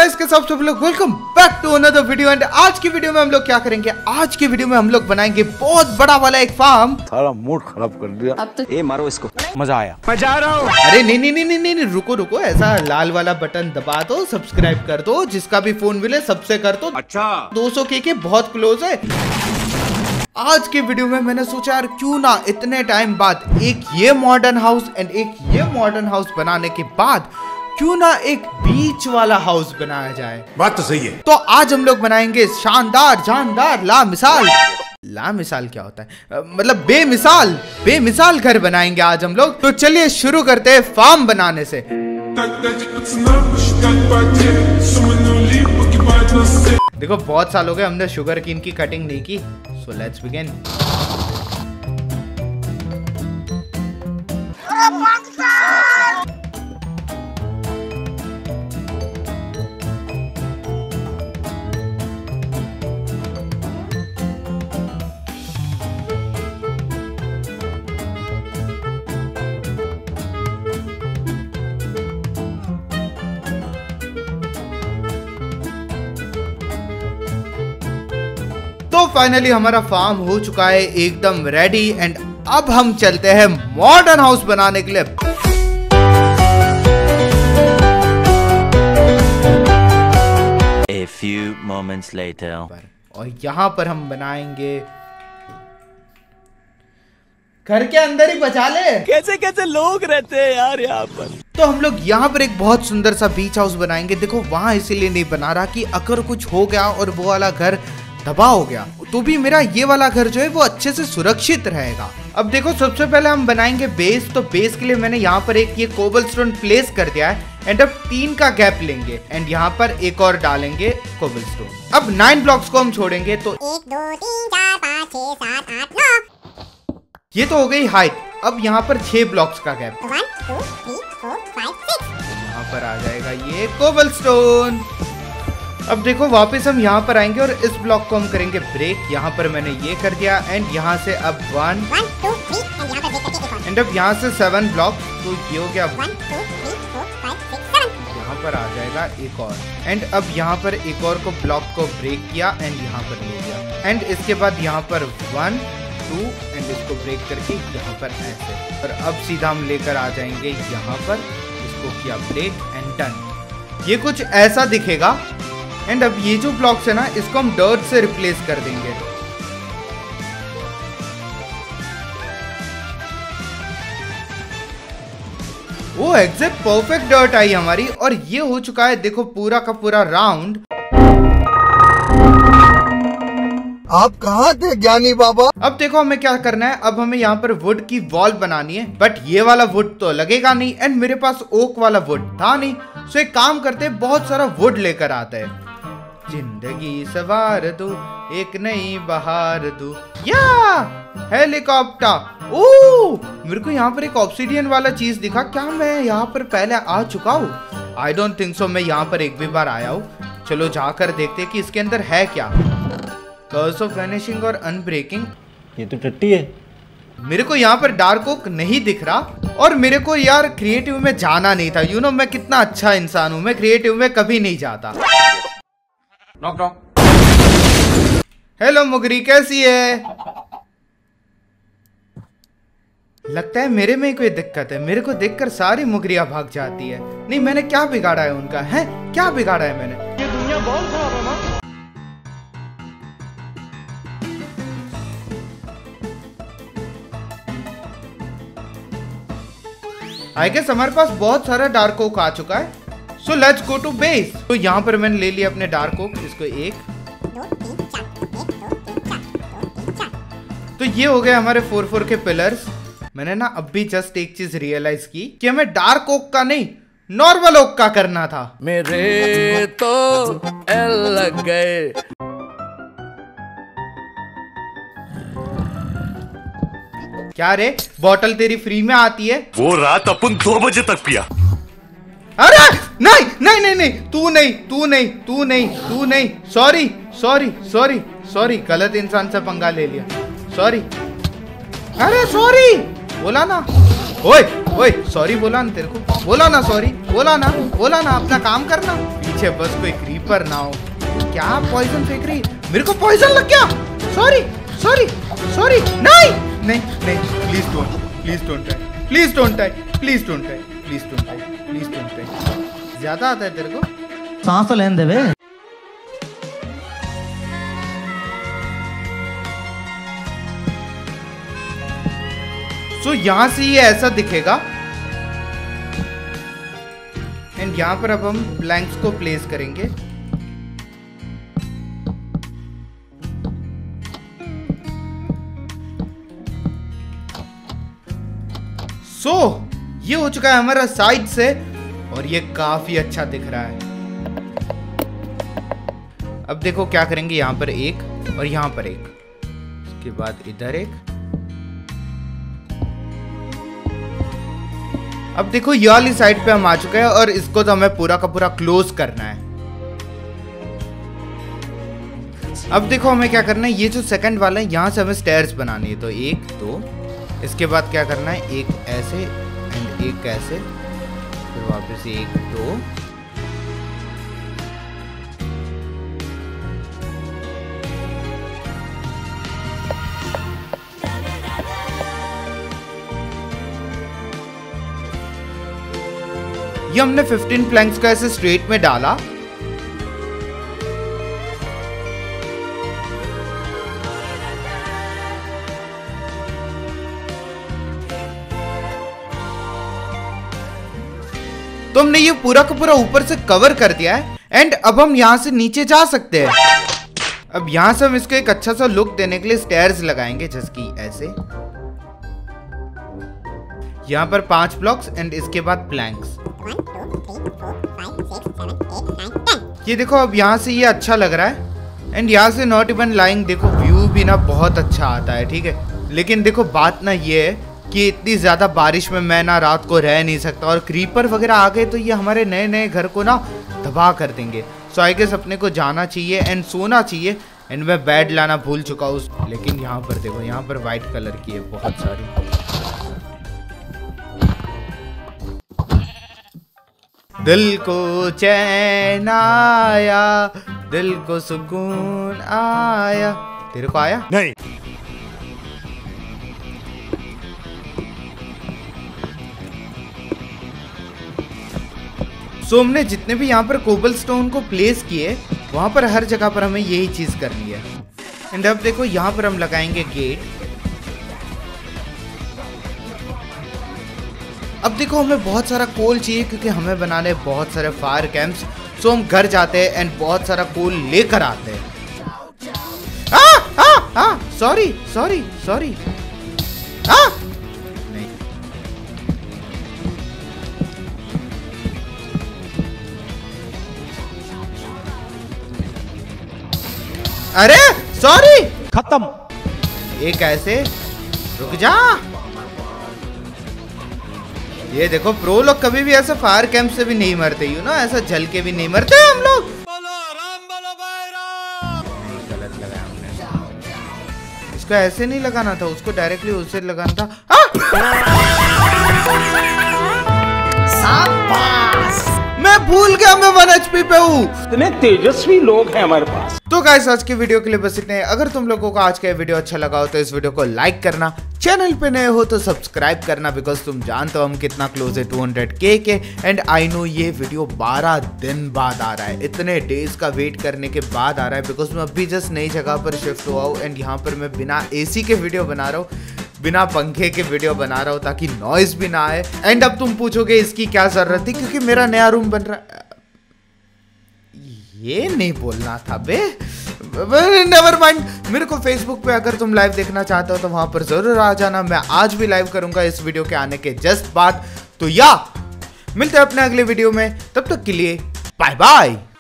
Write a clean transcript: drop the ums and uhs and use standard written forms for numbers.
Guys के सब लोग welcome back to another video. And आज की वीडियो में हम लोग क्या करेंगे, आज की वीडियो में हम लोग बनाएंगे बहुत बड़ा वाला एक फार्म। सारा मूड खराब कर दिया। अब तो मारो इसको, मजा आया, मैं जा रहा हूँ। अरे नहीं, रुको, ऐसा लाल वाला बटन दबा दो, सब्सक्राइब कर दो, जिसका भी फोन मिले सबसे कर दो। अच्छा 200 के बहुत क्लोज है। आज के वीडियो में मैंने सोचा यार क्यों ना इतने टाइम बाद एक ये मॉडर्न हाउस एंड एक ये मॉडर्न हाउस बनाने के बाद क्यों ना एक बीच वाला हाउस बनाया जाए। बात तो सही है। तो आज हम लोग बनाएंगे शानदार जानदार लामिसाल क्या होता है, मतलब बेमिसाल घर बनाएंगे आज हम लोग। तो चलिए शुरू करते हैं फार्म बनाने से। देखो बहुत साल हो गए हमने शुगर केन की कटिंग नहीं की, सो लेट्स बिगिन। तो फाइनली हमारा फार्म हो चुका है एकदम रेडी। एंड अब हम चलते हैं मॉडर्न हाउस बनाने के लिए। A few moments later. और यहाँ पर हम बनाएंगे, घर के अंदर ही बचा ले। कैसे लोग रहते हैं यार यहाँ पर। तो हम लोग यहाँ पर एक बहुत सुंदर सा बीच हाउस बनाएंगे। देखो वहां इसीलिए नहीं बना रहा कि अगर कुछ हो गया और वो वाला घर तबाह हो गया तो भी मेरा ये वाला घर जो है वो अच्छे से सुरक्षित रहेगा। अब देखो सबसे पहले हम बनाएंगे बेस। तो बेस के लिए मैंने यहाँ पर एक ये कोबलस्टोन प्लेस कर दिया है। एंड अब 3 का गैप लेंगे एंड यहाँ पर एक और डालेंगे कोबलस्टोन। अब 9 ब्लॉक्स को हम छोड़ेंगे। तो 1 2 3 4 5 6 7 8 9 ये तो हो गई हाइट। अब यहाँ पर 6 ब्लॉक्स का गैप, 1 2 3 4 5 6 यहाँ पर आ जाएगा ये कोबलस्टोन। अब देखो वापस हम यहाँ पर आएंगे और इस ब्लॉक को हम करेंगे ब्रेक। यहाँ पर मैंने ये कर दिया एंड यहाँ से अब 1 2 3 एंड अब यहाँ से 7 ब्लॉक। तो ये हो गया 1 2 3 4 5 6 7 यहाँ पर आ जाएगा एक और। एंड अब यहाँ पर एक और को ब्लॉक को ब्रेक किया एंड यहाँ पर ले लिया। एंड इसके बाद यहाँ पर 1 2 एंड इसको ब्रेक करके यहाँ पर ऐसे। और अब सीधा हम लेकर आ जाएंगे यहाँ पर, इसको किया ब्रेक एंड डन। ये कुछ ऐसा दिखेगा। एंड अब ये जो ब्लॉक्स है ना, इसको हम डर्ट से रिप्लेस कर देंगे। वो एग्जैक्ट परफेक्ट डर्ट आई हमारी। और ये हो चुका है देखो पूरा का पूरा राउंड। आप कहाँ थे ज्ञानी बाबा? अब देखो हमें क्या करना है। अब हमें यहाँ पर वुड की वॉल बनानी है, बट ये वाला वुड तो लगेगा नहीं एंड मेरे पास ओक वाला वुड था नहीं। सो एक काम करते हैं, बहुत सारा वुड लेकर आते हैं। जिंदगी सवार दो, एक नई बहार दो या हेलीकॉप्टर। ओ मेरे को यहाँ पर एक ऑब्सिडियन वाला चीज दिखा। क्या मैं यहाँ पर पहले आ चुका हूँ? I don't think so. मैं यहाँ पर एक भी बार आया हूँ। चलो जाकर देखते हैं कि इसके अंदर है क्या। कर्स ऑफ वैनिशिंग और अनब्रेकिंग। ये तो टट्टी है। मेरे को यहाँ पर डार्क ओक नहीं दिख रहा। और मेरे को यार क्रिएटिव में जाना नहीं था। यू नो मैं कितना अच्छा इंसान हूँ, मैं क्रिएटिव में कभी नहीं जाता। हेलो मुगरी, कैसी है? लगता है मेरे में ही कोई दिक्कत है। मेरे को देखकर सारी मुगरियां भाग जाती है। नहीं मैंने क्या बिगाड़ा है उनका? है क्या बिगाड़ा है मैंने? ये दुनिया बहुत खराब है ना। आई गेस हमारे पास बहुत सारा डार्क ओक आ चुका है। So let's go to base. तो यहाँ पर मैंने ले लिया अपने डार्क ओक। इसको 1 2 3 4 1 2 3 4 2 3 4। तो ये हो गए हमारे 4 के पिलर्स। मैंने ना अभी जस्ट एक चीज रियलाइज की कि हमें डार्क ओक का नहीं नॉर्मल ओक का करना था। मेरे तो एल लग गए। क्या रे, बॉटल तेरी फ्री में आती है? वो रात अपन 2 बजे तक पिया। अरे नहीं, तू नहीं। सॉरी, गलत इंसान से पंगा ले लिया। सॉरी, अरे सॉरी बोला ना। ओए ओए सॉरी बोला ना तेरे को, बोला ना सॉरी, बोला ना अपना काम करना। पीछे बस कोई क्रीपर ना हो। क्या पॉइजन फेंक रही, मेरे को पॉइजन लग गया। सॉरी सॉरी सॉरी, नहीं नहीं नहीं, please don't tie, please don't tie, please don't tie, please don't tie, please don't tie. ज्यादा आता है तेरे को, सांस तो लेने देवे। सो यहां से ये ऐसा दिखेगा एंड यहां पर अब हम प्लैंक्स को प्लेस करेंगे। सो ये हो चुका है हमारा साइड से और ये काफी अच्छा दिख रहा है। अब देखो क्या करेंगे, यहां पर एक और यहां पर एक, उसके बाद इधर एक। अब देखो ये वाली साइड पे हम आ चुके हैं और इसको तो हमें पूरा का पूरा क्लोज करना है। अब देखो हमें क्या करना है, ये जो सेकंड वाला है यहां से हमें स्टेयर्स बनानी है। तो एक दो, इसके बाद क्या करना है, एक ऐसे एंड एक ऐसे, फिर वापस एक दो, ये हमने 15 प्लैंक्स का ऐसे स्ट्रेट में डाला। तो हमने ये पूरा का पूरा ऊपर से कवर कर दिया है एंड अब हम यहां से नीचे जा सकते हैं। अब यहां से हम इसको एक अच्छा सा लुक देने के लिए स्टेयर्स लगाएंगे, जैसे कि ऐसे। यहां पर 5 ब्लॉक्स एंड इसके बाद प्लैंक्स। ये देखो अब यहाँ से ये अच्छा लग रहा है एंड यहाँ से नॉट इवन लाइंग, देखो व्यू भी ना बहुत अच्छा आता है, ठीक है। लेकिन देखो बात ना ये है कि इतनी ज्यादा बारिश में मैं ना रात को रह नहीं सकता और क्रीपर वगैरह आ गए तो ये हमारे नए नए घर को ना तबाह कर देंगे। सो आई गेस अपने को जाना चाहिए एंड सोना चाहिए एंड मैं बेड लाना भूल चुका हूँ। लेकिन यहाँ पर देखो, यहाँ पर व्हाइट कलर की है बहुत सारी। दिल को चैन आया, दिल को सुकून आया। तेरे को आया? नहीं। सो हमने जितने भी यहाँ पर कोबलस्टोन को प्लेस किए वहां पर हर जगह पर हमें यही चीज करनी है। एंड अब देखो यहाँ पर हम लगाएंगे गेट। अब देखो हमें बहुत सारा कोल चाहिए क्योंकि हमें बनाने बहुत सारे फायर कैंप्स। सो हम घर जाते हैं एंड बहुत सारा कोल लेकर आते हैं। सॉरी सॉरी सॉरी, नहीं। अरे सॉरी, खत्म। एक ऐसे, रुक जा। ये देखो प्रो लोग कभी भी ऐसे फायर कैंप से भी नहीं मरते, यू नो, ऐसा जल के भी नहीं मरते हम लोग। गलत लगाया हमने, इसको ऐसे नहीं लगाना था, उसको डायरेक्टली उससे लगाना था। मैं भूल गया, मैं 1 HP पे हूँ। इतने तेजस्वी लोग हैं हमारे पास। तो गाइस आज के वीडियो के लिए बस इतने। अगर तुम लोगों को आज का वीडियो अच्छा लगा हो तो इस वीडियो को लाइक करना, चैनल पे नए हो तो सब्सक्राइब करना, बिकॉज तुम जानते हो हम कितना क्लोज है 200K के। एंड आई नो ये वीडियो 12 दिन बाद आ रहा है, इतने डेज का वेट करने के बाद आ रहा है, बिकॉज मैं अभी जस्ट नई जगह पर शिफ्ट हुआ हूँ एंड यहाँ पर मैं बिना AC के वीडियो बना रहा हूँ, बिना पंखे के वीडियो बना रहा हूँ ताकि नॉइज भी ना आए। एंड अब तुम पूछोगे इसकी क्या जरूरत थी, क्योंकि मेरा नया रूम बन रहा है। ये नहीं बोलना था बे, नेवर माइंड। मेरे को फेसबुक पे अगर तुम लाइव देखना चाहते हो तो वहां पर जरूर आ जाना, मैं आज भी लाइव करूंगा इस वीडियो के आने के जस्ट बाद। तो या मिलते हैं अपने अगले वीडियो में, तब तक के लिए बाय बाय।